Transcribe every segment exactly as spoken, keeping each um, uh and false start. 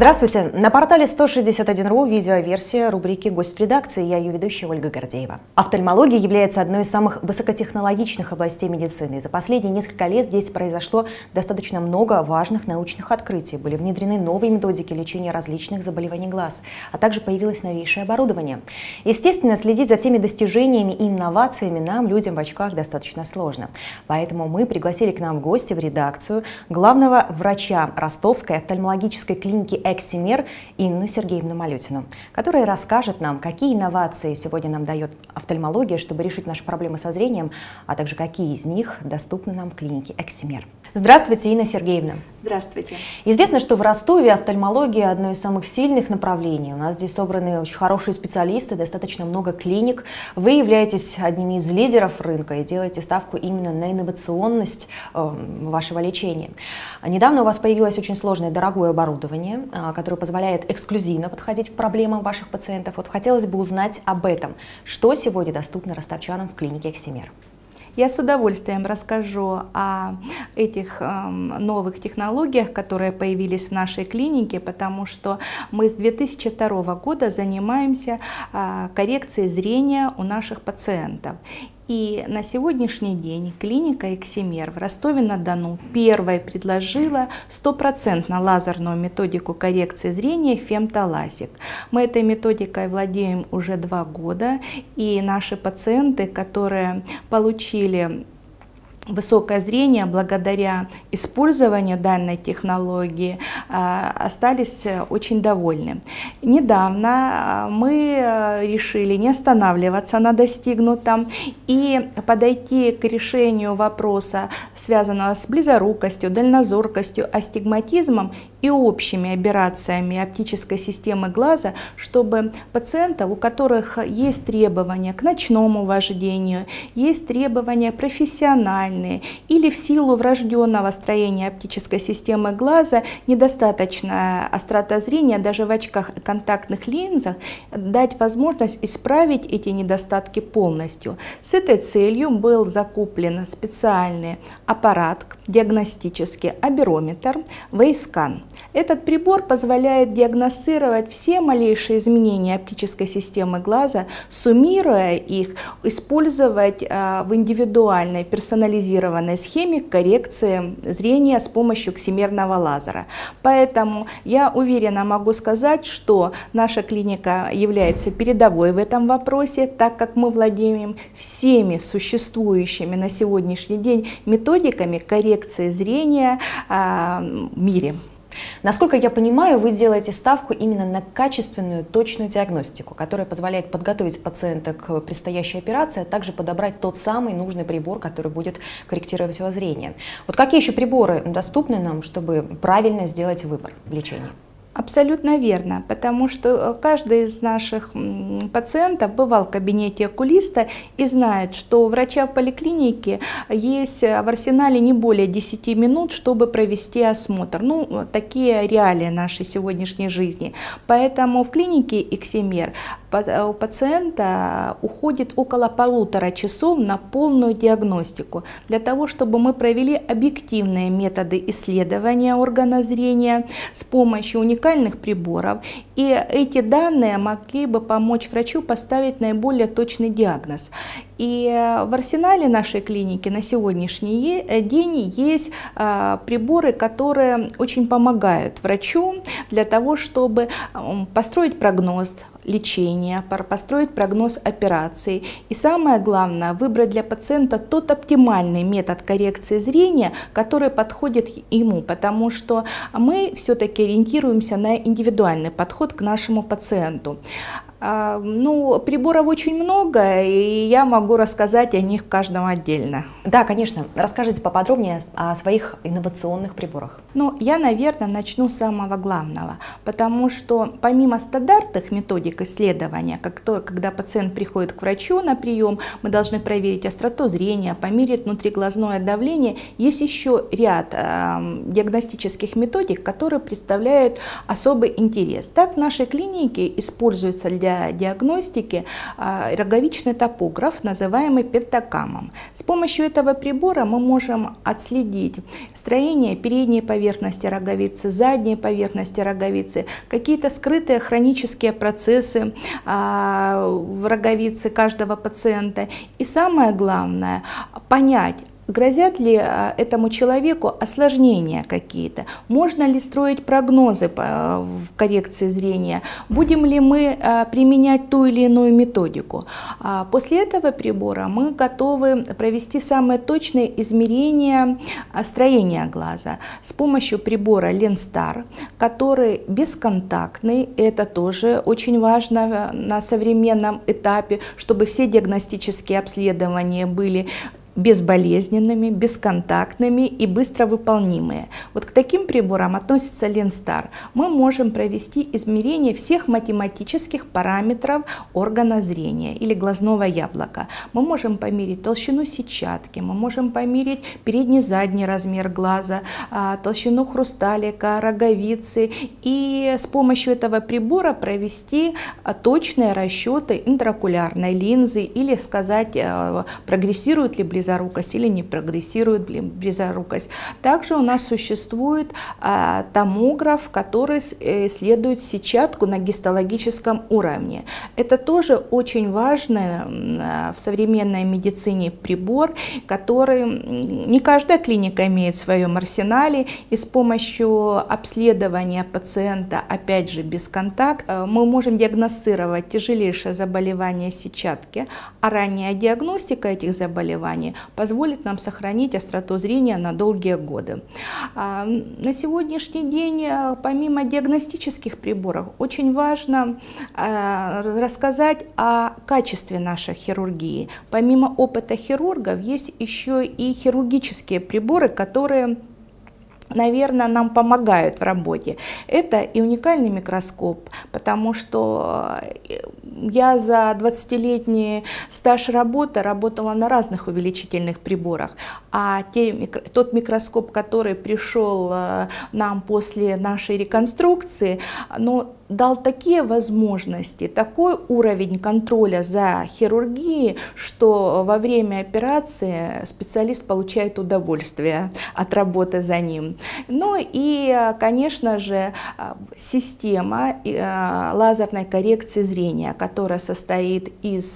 Здравствуйте! На портале сто шестьдесят один точка ру видеоверсия рубрики «Гость в редакции». Я ее ведущая Ольга Гордеева. Офтальмология является одной из самых высокотехнологичных областей медицины. И за последние несколько лет здесь произошло достаточно много важных научных открытий. Были внедрены новые методики лечения различных заболеваний глаз, а также появилось новейшее оборудование. Естественно, следить за всеми достижениями и инновациями нам, людям в очках, достаточно сложно. Поэтому мы пригласили к нам в гости в редакцию главного врача Ростовской офтальмологической клиники «Эксимер» Инну Сергеевну Малютину, которая расскажет нам, какие инновации сегодня нам дает офтальмология, чтобы решить наши проблемы со зрением, а также какие из них доступны нам в клинике «Эксимер». Здравствуйте, Инна Сергеевна. Здравствуйте. Известно, что в Ростове офтальмология одно из самых сильных направлений. У нас здесь собраны очень хорошие специалисты, достаточно много клиник. Вы являетесь одними из лидеров рынка и делаете ставку именно на инновационность э, вашего лечения. Недавно у вас появилось очень сложное, дорогое оборудование, э, которое позволяет эксклюзивно подходить к проблемам ваших пациентов. Вот хотелось бы узнать об этом. Что сегодня доступно ростовчанам в клинике «Эксимер»? Я с удовольствием расскажу о этих э, новых технологиях, которые появились в нашей клинике, потому что мы с две тысячи второго года занимаемся э, коррекцией зрения у наших пациентов. И на сегодняшний день клиника «Эксимер» в Ростове-на-Дону первой предложила стопроцентно лазерную методику коррекции зрения фемтоласик. Мы этой методикой владеем уже два года, и наши пациенты, которые получили высокое зрение благодаря использованию данной технологии, остались очень довольны. Недавно мы решили не останавливаться на достигнутом и подойти к решению вопроса, связанного с близорукостью, дальнозоркостью, астигматизмом и общими операциями оптической системы глаза, чтобы пациентов, у которых есть требования к ночному вождению, есть требования профессиональные, или в силу врожденного строения оптической системы глаза, недостаточная острота зрения, даже в очках и контактных линзах, дать возможность исправить эти недостатки полностью. С этой целью был закуплен специальный аппарат диагностический, аберометр Вейскан. Этот прибор позволяет диагностировать все малейшие изменения оптической системы глаза, суммируя их, использовать в индивидуальной персонализированной схеме коррекции зрения с помощью эксимерного лазера. Поэтому я уверенно могу сказать, что наша клиника является передовой в этом вопросе, так как мы владеем всеми существующими на сегодняшний день методиками коррекции зрения в мире. Насколько я понимаю, вы делаете ставку именно на качественную, точную диагностику, которая позволяет подготовить пациента к предстоящей операции, а также подобрать тот самый нужный прибор, который будет корректировать его зрение. Вот какие еще приборы доступны нам, чтобы правильно сделать выбор в лечении? Абсолютно верно, потому что каждый из наших пациентов бывал в кабинете окулиста и знает, что у врача в поликлинике есть в арсенале не более десяти минут, чтобы провести осмотр. Ну, такие реалии нашей сегодняшней жизни. Поэтому в клинике «Эксимер» у пациента уходит около полутора часов на полную диагностику, для того, чтобы мы провели объективные методы исследования органа зрения с помощью уникальных приборов, и эти данные могли бы помочь врачу поставить наиболее точный диагноз. И в арсенале нашей клиники на сегодняшний день есть приборы, которые очень помогают врачу для того, чтобы построить прогноз лечения, построить прогноз операций. И самое главное, выбрать для пациента тот оптимальный метод коррекции зрения, который подходит ему, потому что мы все-таки ориентируемся на индивидуальный подход к нашему пациенту. Ну, приборов очень много, и я могу рассказать о них каждом отдельно. Да, конечно. Расскажите поподробнее о своих инновационных приборах. Ну, я, наверное, начну с самого главного, потому что помимо стандартных методик исследования, как то, когда пациент приходит к врачу на прием, мы должны проверить остроту зрения, померить внутриглазное давление, есть еще ряд э, диагностических методик, которые представляют особый интерес. Так, в нашей клинике используется для для диагностики роговичный топограф, называемый пентакамом. С помощью этого прибора мы можем отследить строение передней поверхности роговицы, задней поверхности роговицы, какие-то скрытые хронические процессы в роговице каждого пациента. И самое главное, понять, грозят ли этому человеку осложнения какие-то, можно ли строить прогнозы в коррекции зрения, будем ли мы применять ту или иную методику. После этого прибора мы готовы провести самые точные измерения строения глаза с помощью прибора Lenstar, который бесконтактный. Это тоже очень важно на современном этапе, чтобы все диагностические обследования были безболезненными, бесконтактными и быстро выполнимые. Вот к таким приборам относится Lenstar. Мы можем провести измерение всех математических параметров органа зрения или глазного яблока. Мы можем померить толщину сетчатки, мы можем померить передний-задний размер глаза, толщину хрусталика, роговицы, и с помощью этого прибора провести точные расчеты интраокулярной линзы или сказать, прогрессирует ли близорукость близорукость или не прогрессирует близорукость. Также у нас существует а, томограф, который исследует сетчатку на гистологическом уровне. Это тоже очень важный а, в современной медицине прибор, который не каждая клиника имеет в своем арсенале, и с помощью обследования пациента, опять же без контакта, мы можем диагностировать тяжелейшее заболевание сетчатки, а ранняя диагностика этих заболеваний позволит нам сохранить остроту зрения на долгие годы. На сегодняшний день, помимо диагностических приборов, очень важно рассказать о качестве нашей хирургии. Помимо опыта хирургов, есть еще и хирургические приборы, которые, наверное, нам помогают в работе. Это и уникальный микроскоп, потому что я за двадцатилетний стаж работы работала на разных увеличительных приборах, а те, тот микроскоп, который пришел нам после нашей реконструкции, ну, дал такие возможности, такой уровень контроля за хирургией, что во время операции специалист получает удовольствие от работы за ним. Ну и, конечно же, система лазерной коррекции зрения, которая состоит из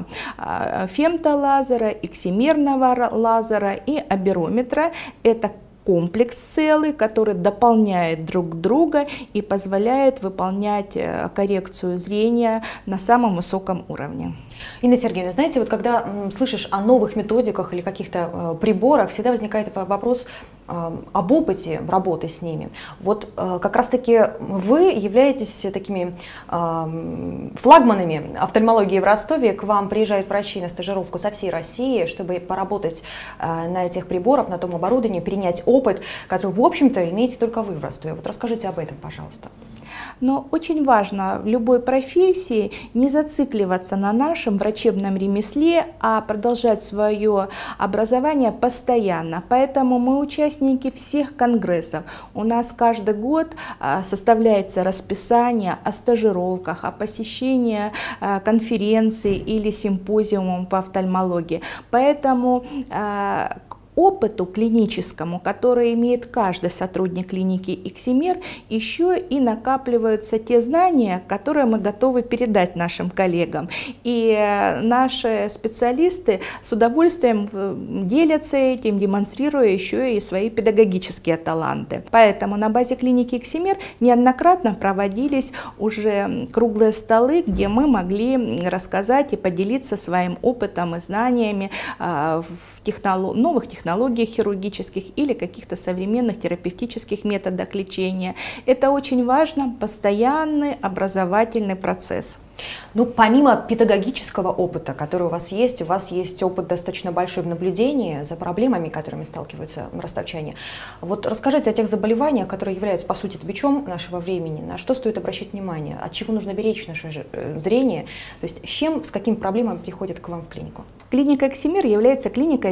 фемтолазера, эксимерного лазера и аберометра. Это комплекс целый, который дополняет друг друга и позволяет выполнять коррекцию зрения на самом высоком уровне. Инна Сергеевна, знаете, вот когда м, слышишь о новых методиках или каких-то э, приборах, всегда возникает вопрос э, об опыте работы с ними. Вот э, как раз-таки вы являетесь такими э, флагманами офтальмологии в Ростове. К вам приезжают врачи на стажировку со всей России, чтобы поработать э, на этих приборах, на том оборудовании, перенять опыт, который, в общем-то, имеете только вы в Ростове. Вот расскажите об этом, пожалуйста. Но очень важно в любой профессии не зацикливаться на нашем врачебном ремесле, а продолжать свое образование постоянно. Поэтому мы участники всех конгрессов. У нас каждый год составляется расписание о стажировках, о посещении конференций или симпозиумов по офтальмологии. Поэтому опыту клиническому, который имеет каждый сотрудник клиники Эксимер, еще и накапливаются те знания, которые мы готовы передать нашим коллегам. И наши специалисты с удовольствием делятся этим, демонстрируя еще и свои педагогические таланты. Поэтому на базе клиники Эксимер неоднократно проводились уже круглые столы, где мы могли рассказать и поделиться своим опытом и знаниями в технолог... новых технологиях, технологиях хирургических или каких-то современных терапевтических методах лечения. Это очень важно, постоянный образовательный процесс. Ну, помимо педагогического опыта, который у вас есть, у вас есть опыт достаточно большой в наблюдении за проблемами, которыми сталкиваются ростовчане. Вот расскажите о тех заболеваниях, которые являются, по сути, бичом нашего времени, на что стоит обращать внимание, от чего нужно беречь наше зрение, то есть с чем, с какими проблемами приходят к вам в клинику? Клиника Эксимер является клиникой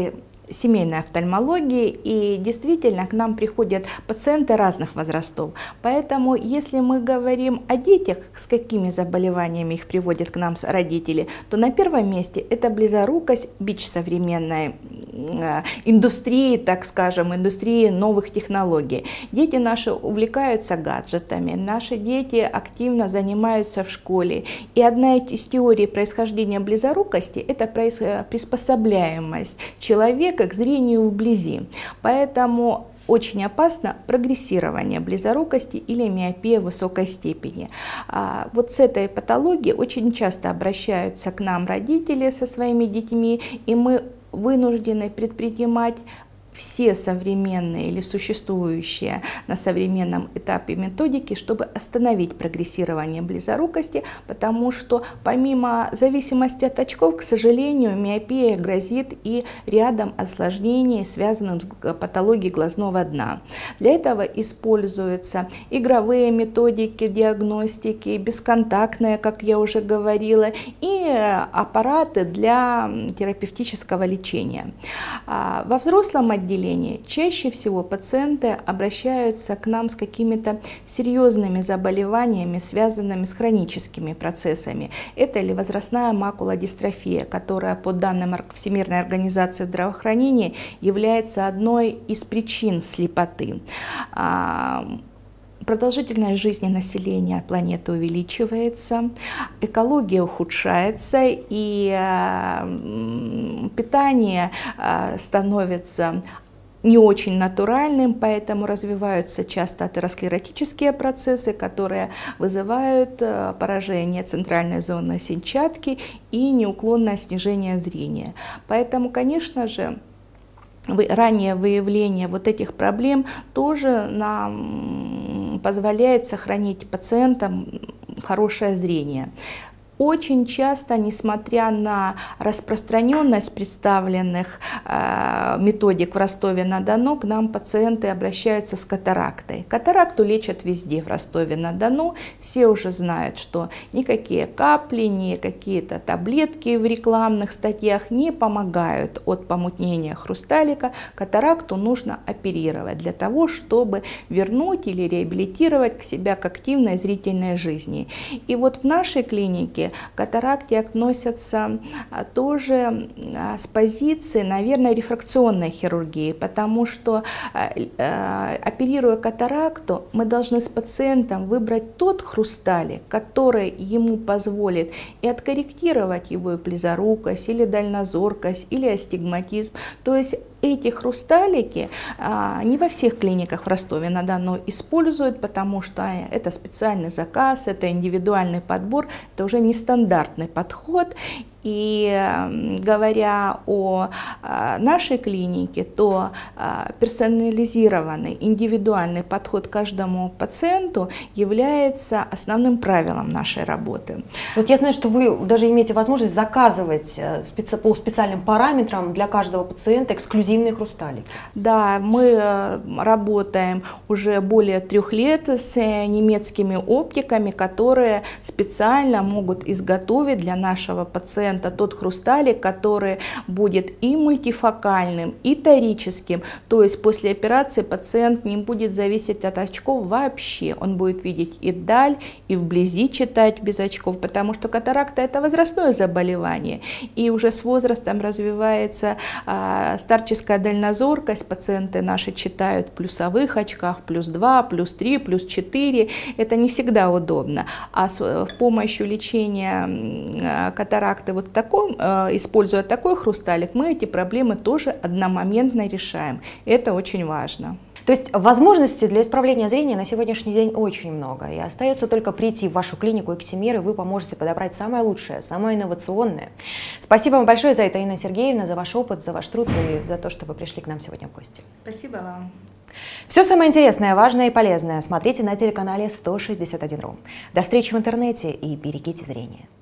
семейной офтальмологии, и действительно к нам приходят пациенты разных возрастов. Поэтому, если мы говорим о детях, с какими заболеваниями их приводят к нам родители, то на первом месте это близорукость, бич современной индустрии, так скажем, индустрии новых технологий. Дети наши увлекаются гаджетами, наши дети активно занимаются в школе. И одна из теорий происхождения близорукости – это приспособляемость человека к зрению вблизи. Поэтому очень опасно прогрессирование близорукости или миопия высокой степени. А вот с этой патологией очень часто обращаются к нам родители со своими детьми, и мы вынуждены предпринимать все современные или существующие на современном этапе методики, чтобы остановить прогрессирование близорукости, потому что помимо зависимости от очков, к сожалению, миопия грозит и рядом осложнений, связанных с патологией глазного дна. Для этого используются игровые методики диагностики, бесконтактные, как я уже говорила, и аппараты для терапевтического лечения. Во взрослом отделении чаще всего пациенты обращаются к нам с какими-то серьезными заболеваниями, связанными с хроническими процессами. Это или возрастная макулодистрофия, которая по данным Всемирной организации здравоохранения является одной из причин слепоты. Продолжительность жизни населения планеты увеличивается, экология ухудшается, и питание становится не очень натуральным, поэтому развиваются часто атеросклеротические процессы, которые вызывают поражение центральной зоны сетчатки и неуклонное снижение зрения. Поэтому, конечно же, раннее выявление вот этих проблем тоже нам позволяет сохранить пациентам хорошее зрение. Очень часто, несмотря на распространенность представленных э, методик в Ростове-на-Дону, к нам пациенты обращаются с катарактой. Катаракту лечат везде в Ростове-на-Дону. Все уже знают, что никакие капли, ни какие-то таблетки в рекламных статьях не помогают от помутнения хрусталика. Катаракту нужно оперировать для того, чтобы вернуть или реабилитировать к себя к активной зрительной жизни. И вот в нашей клинике к катаракте относятся тоже с позиции, наверное, рефракционной хирургии, потому что, оперируя катаракту, мы должны с пациентом выбрать тот хрусталик, который ему позволит и откорректировать его и близорукость, или дальнозоркость, или астигматизм. То есть эти хрусталики а, не во всех клиниках в Ростове-на-Дону используют, потому что это специальный заказ, это индивидуальный подбор, это уже нестандартный подход. И говоря о нашей клинике, то персонализированный, индивидуальный подход к каждому пациенту является основным правилом нашей работы. Вот я знаю, что вы даже имеете возможность заказывать специ... по специальным параметрам для каждого пациента эксклюзивные хрусталики. Да, мы работаем уже более трех лет с немецкими оптиками, которые специально могут изготовить для нашего пациента тот хрусталик, который будет и мультифокальным, и торическим. То есть после операции пациент не будет зависеть от очков вообще. Он будет видеть и даль, и вблизи читать без очков, потому что катаракта – это возрастное заболевание. И уже с возрастом развивается а, старческая дальнозоркость. Пациенты наши читают в плюсовых очках, плюс два, плюс три, плюс четыре. Это не всегда удобно. А с помощью лечения а, катаракты вот такой, используя такой хрусталик, мы эти проблемы тоже одномоментно решаем. Это очень важно. То есть возможностей для исправления зрения на сегодняшний день очень много. И остается только прийти в вашу клинику Эксимер, и вы поможете подобрать самое лучшее, самое инновационное. Спасибо вам большое за это, Инна Сергеевна, за ваш опыт, за ваш труд и за то, что вы пришли к нам сегодня в гости. Спасибо вам. Все самое интересное, важное и полезное смотрите на телеканале сто шестьдесят один ру. До встречи в интернете и берегите зрение.